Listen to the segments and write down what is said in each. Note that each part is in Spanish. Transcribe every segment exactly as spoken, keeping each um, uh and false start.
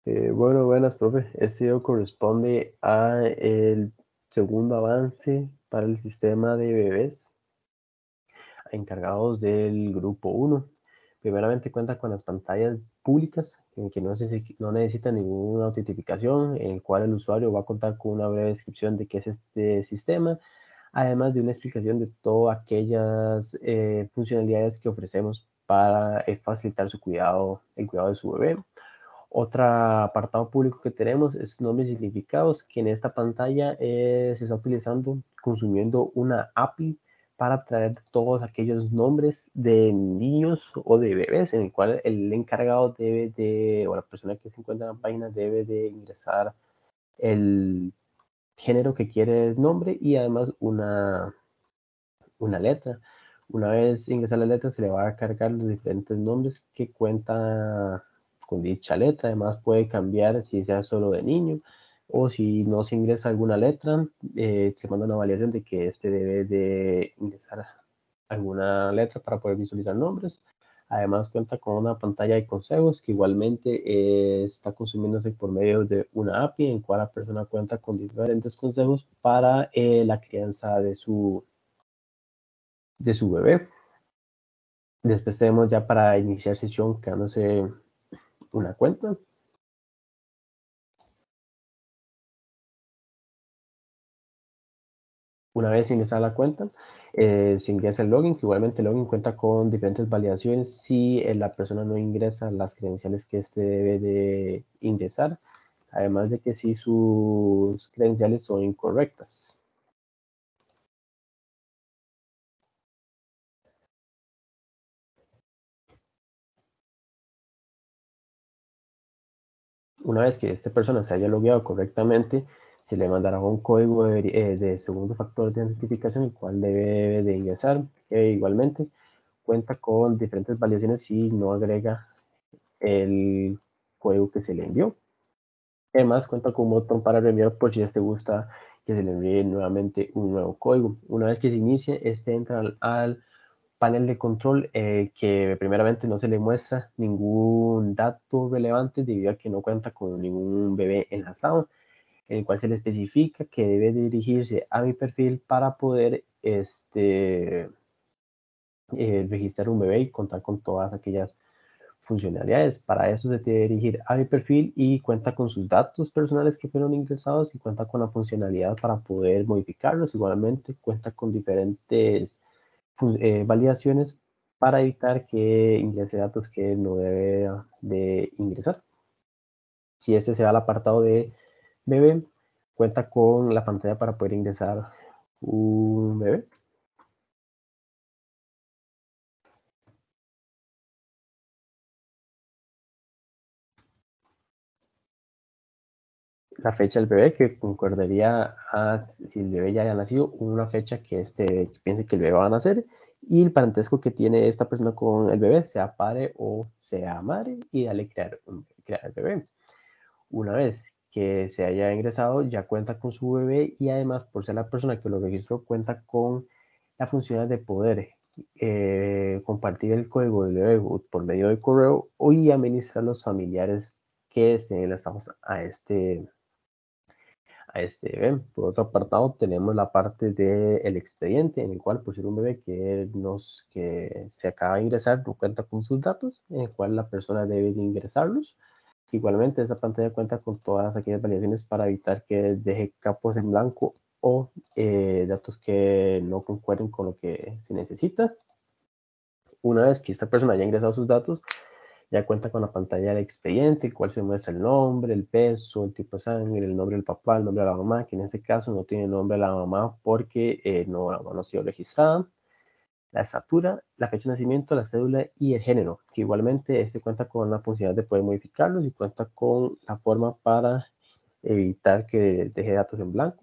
Eh, bueno, buenas, profe. Este video corresponde a el segundo avance para el sistema de bebés encargados del grupo uno. Primeramente cuenta con las pantallas públicas en que no, necesi- no necesita ninguna autentificación, en el cual el usuario va a contar con una breve descripción de qué es este sistema, además de una explicación de todas aquellas eh, funcionalidades que ofrecemos para eh, facilitar su cuidado, el cuidado de su bebé. Otro apartado público que tenemos es nombres y significados, que en esta pantalla eh, se está utilizando, consumiendo una A P I para traer todos aquellos nombres de niños o de bebés, en el cual el encargado debe de, o la persona que se encuentra en la página debe de ingresar el género que quiere el nombre y además una, una letra. Una vez ingresa la letra, se le va a cargar los diferentes nombres que cuenta con dicha letra. Además, puede cambiar si sea solo de niño o si no se ingresa alguna letra, eh, se manda una validación de que este debe de ingresar alguna letra para poder visualizar nombres. Además, cuenta con una pantalla de consejos que igualmente eh, está consumiéndose por medio de una A P I en cual la persona cuenta con diferentes consejos para eh, la crianza de su, de su bebé. Después tenemos ya para iniciar sesión creándose una cuenta. Una vez ingresada la cuenta, eh, se ingresa el login, que igualmente el login cuenta con diferentes validaciones si eh, la persona no ingresa las credenciales que éste debe de ingresar, además de que si sus credenciales son incorrectas. Una vez que esta persona se haya logueado correctamente, se le mandará un código de, eh, de segundo factor de identificación, el cual debe de ingresar. E igualmente cuenta con diferentes validaciones si no agrega el código que se le envió. Además, cuenta con un botón para reenviar por si este gusta que se le envíe nuevamente un nuevo código. Una vez que se inicie, este entra al, al panel de control eh, que primeramente no se le muestra ningún dato relevante debido a que no cuenta con ningún bebé enlazado, en el cual se le especifica que debe dirigirse a mi perfil para poder este, eh, registrar un bebé y contar con todas aquellas funcionalidades. Para eso se debe dirigir a mi perfil y cuenta con sus datos personales que fueron ingresados y cuenta con la funcionalidad para poder modificarlos. Igualmente cuenta con diferentes eh, validaciones para evitar que ingrese datos que no debe de ingresar. Si ese se va al apartado de bebé, cuenta con la pantalla para poder ingresar un bebé. La fecha del bebé que concordaría a si el bebé ya haya nacido, una fecha que este piense que el bebé va a nacer y el parentesco que tiene esta persona con el bebé, sea padre o sea madre, y dale crear, crear el bebé. Una vez que se haya ingresado, ya cuenta con su bebé y además, por ser la persona que lo registró, cuenta con la función de poder eh, compartir el código del bebé por medio de correo o y administrar los familiares que estén enlazados a este a este bebé. Por otro apartado, tenemos la parte del expediente, en el cual, por ser un bebé que, nos, que se acaba de ingresar, no cuenta con sus datos, en el cual la persona debe de ingresarlos. Igualmente, esta pantalla cuenta con todas aquellas validaciones para evitar que deje campos en blanco o eh, datos que no concuerden con lo que se necesita. Una vez que esta persona haya ingresado sus datos, ya cuenta con la pantalla del expediente, el cual se muestra el nombre, el peso, el tipo de sangre, el nombre del papá, el nombre de la mamá, que en este caso no tiene nombre de la mamá porque eh, no, la mamá no ha sido registrada, la estatura, la fecha de nacimiento, la cédula y el género, que igualmente este cuenta con la funcionalidad de poder modificarlos y cuenta con la forma para evitar que deje datos en blanco.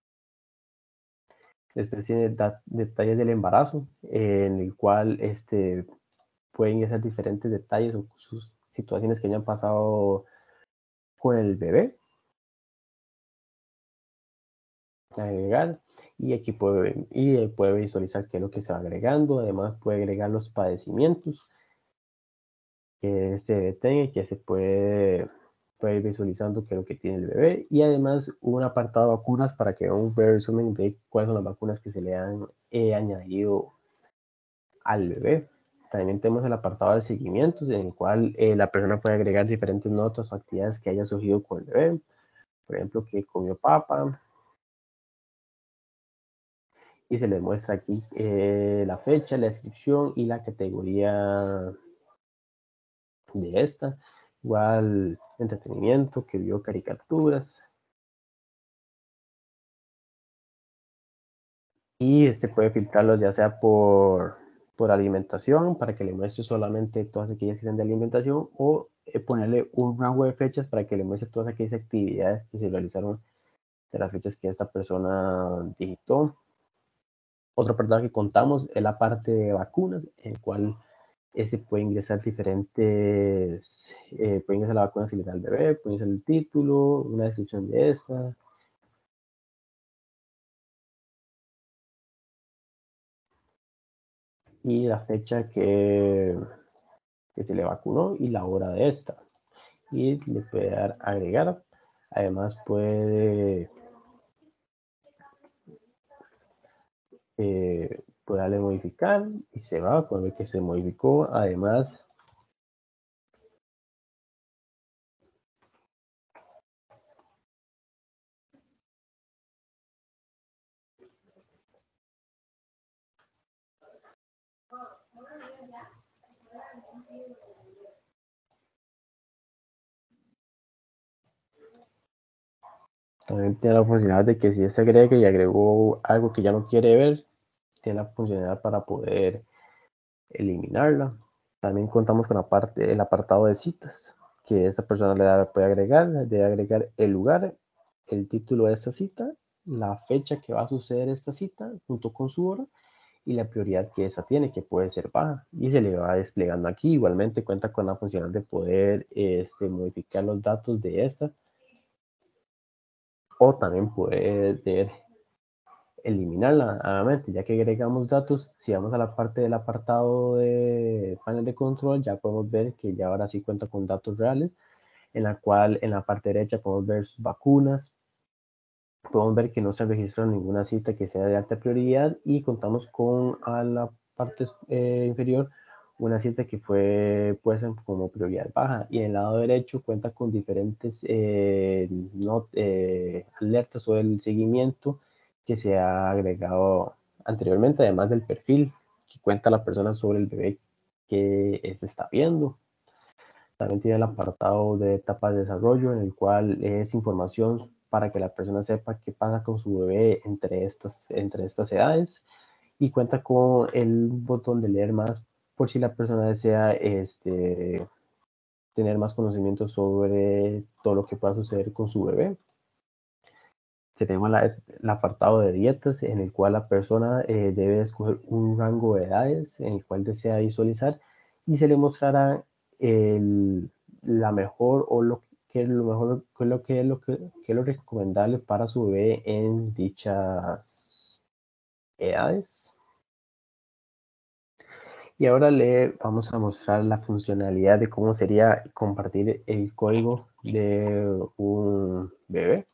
Después tiene detalles del embarazo, eh, en el cual este, pueden ingresar diferentes detalles o sus situaciones que hayan pasado con el bebé, agregar, y aquí puede, y puede visualizar qué es lo que se va agregando. Además puede agregar los padecimientos que este bebé tenga y que se puede puede ir visualizando qué es lo que tiene el bebé, y además un apartado de vacunas para que un breve resumen de cuáles son las vacunas que se le han eh, añadido al bebé. También tenemos el apartado de seguimientos, en el cual eh, la persona puede agregar diferentes notas o actividades que haya surgido con el bebé. Por ejemplo, que comió papa. Y se les muestra aquí eh, la fecha, la descripción y la categoría de esta. Igual entretenimiento, que vio caricaturas. Y este puede filtrarlos ya sea por, por alimentación, para que le muestre solamente todas aquellas que sean de alimentación, o eh, ponerle un rango de fechas para que le muestre todas aquellas actividades que se realizaron de las fechas que esta persona digitó. Otro apartado que contamos es la parte de vacunas, en el cual ese puede ingresar diferentes, eh, puede ingresar la vacuna si le da al bebé, puede ingresar el título, una descripción de esta. Y la fecha que, que se le vacunó y la hora de esta. Y le puede dar agregar. Además puede, eh, puede darle modificar y se va, puede ver que se modificó. Además, también tiene la funcionalidad de que si se agrega y agregó algo que ya no quiere ver, tiene la funcionalidad para poder eliminarla. También contamos con la parte, el apartado de citas, que esta persona le da, puede agregar, debe agregar el lugar, el título de esta cita, la fecha que va a suceder esta cita junto con su hora y la prioridad que esa tiene, que puede ser baja, y se le va desplegando aquí. Igualmente cuenta con la función de poder este, modificar los datos de esta, o también poder eliminarla nuevamente, ya que agregamos datos. Si vamos a la parte del apartado de panel de control, ya podemos ver que ya ahora sí cuenta con datos reales, en la cual en la parte derecha podemos ver sus vacunas, podemos ver que no se registró ninguna cita que sea de alta prioridad, y contamos con a la parte eh, inferior una cita que fue puesta como prioridad baja, y en el lado derecho cuenta con diferentes eh, not, eh, alertas sobre el seguimiento que se ha agregado anteriormente, además del perfil que cuenta la persona sobre el bebé que se está viendo. También tiene el apartado de etapas de desarrollo, en el cual es información para que la persona sepa qué pasa con su bebé entre estas, entre estas edades, y cuenta con el botón de leer más por si la persona desea este, tener más conocimiento sobre todo lo que pueda suceder con su bebé. Tenemos la, el apartado de dietas, en el cual la persona eh, debe escoger un rango de edades en el cual desea visualizar, y se le mostrará el, la mejor o lo que es lo mejor, que es lo que es lo que, que es lo recomendable para su bebé en dichas edades. Y ahora le vamos a mostrar la funcionalidad de cómo sería compartir el código de un bebé,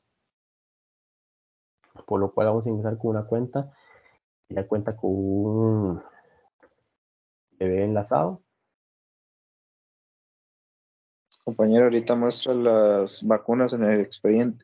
por lo cual vamos a ingresar con una cuenta. Ya cuenta con un bebé enlazado. Compañero, ahorita muestra las vacunas en el expediente.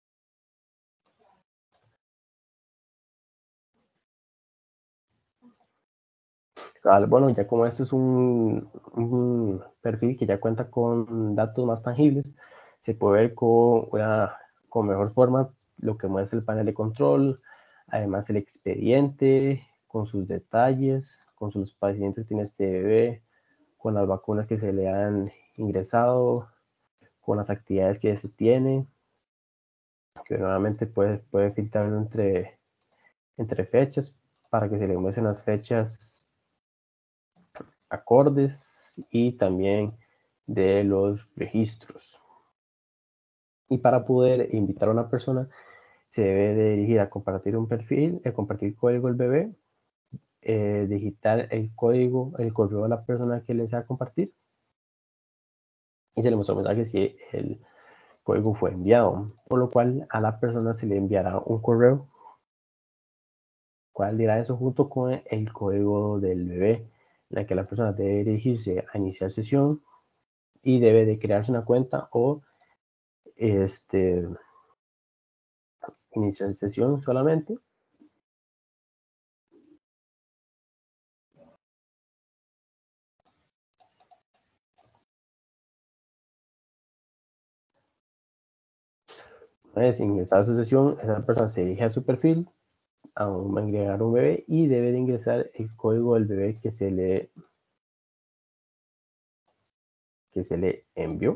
Bueno, ya como esto es un, un perfil que ya cuenta con datos más tangibles, se puede ver con, una, con mejor forma lo que muestra el panel de control, además el expediente, con sus detalles, con sus pacientes que tiene este bebé, con las vacunas que se le han ingresado, con las actividades que se tiene, que nuevamente puede, puede filtrarlo entre, entre fechas para que se le muestren las fechas acordes y también de los registros. Y para poder invitar a una persona, se debe de dirigir a compartir un perfil, a compartir código del bebé, eh, digitar el código, el correo de la persona que le desea compartir, y se le muestra un mensaje si el, código fue enviado, por lo cual a la persona se le enviará un correo, cual dirá eso junto con el código del bebé, en la que la persona debe dirigirse a iniciar sesión y debe de crearse una cuenta o este, iniciar sesión solamente. Una vez ingresada a su sesión, esa persona se dirige a su perfil, a un, agregar un bebé y debe de ingresar el código del bebé que se le, que se le envió,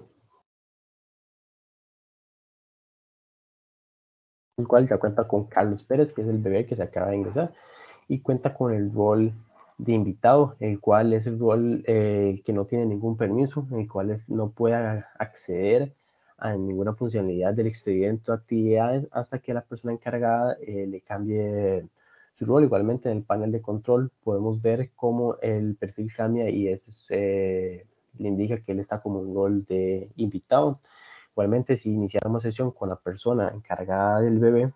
el cual ya cuenta con Carlos Pérez, que es el bebé que se acaba de ingresar, y cuenta con el rol de invitado, el cual es el rol eh, que no tiene ningún permiso, el cual es, no puede acceder a ninguna funcionalidad del expediente o actividades hasta que la persona encargada eh, le cambie su rol. Igualmente en el panel de control podemos ver cómo el perfil cambia y eso eh, le indica que él está como un rol de invitado. Igualmente, si iniciáramos sesión con la persona encargada del bebé,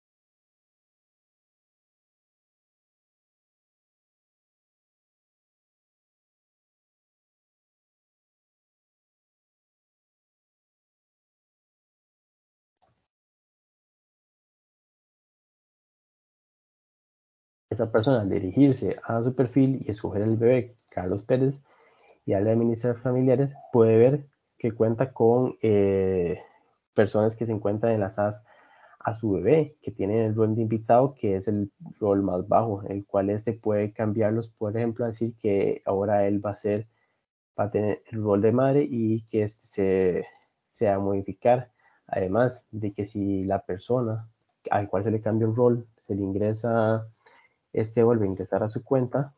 esa persona al dirigirse a su perfil y escoger el bebé Carlos Pérez y al administrar familiares, puede ver que cuenta con eh, personas que se encuentran enlazadas a su bebé, que tienen el rol de invitado, que es el rol más bajo, el cual este puede cambiarlos, por ejemplo, decir que ahora él va a ser, va a tener el rol de madre y que este se, se va a modificar. Además de que si la persona al cual se le cambia el rol, se le ingresa, este vuelve a ingresar a su cuenta,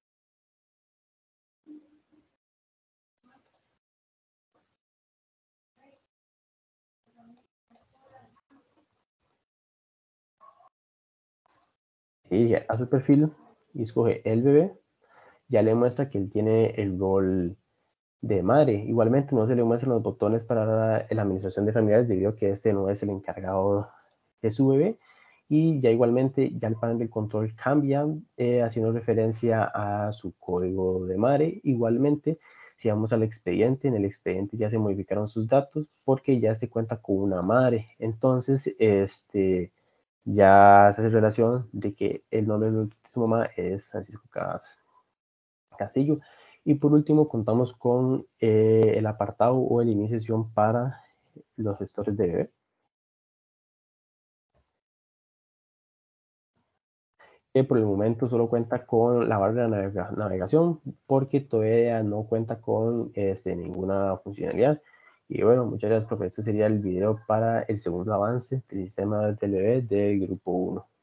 se dirige a su perfil y escoge el bebé, ya le muestra que él tiene el rol de madre. Igualmente no se le muestran los botones para la administración de familiares debido a que este no es el encargado de su bebé. Y ya igualmente ya el panel de control cambia eh, haciendo referencia a su código de madre. Igualmente, si vamos al expediente, en el expediente ya se modificaron sus datos porque ya se cuenta con una madre. Entonces, este, ya se hace relación de que el nombre de su mamá es Francisco Castillo. Y por último, contamos con eh, el apartado o el inicio de sesión para los gestores de bebé, que por el momento solo cuenta con la barra de navega navegación porque todavía no cuenta con este, ninguna funcionalidad. Y bueno, muchas gracias, profe. Este sería el video para el segundo avance del sistema del bebé del grupo uno.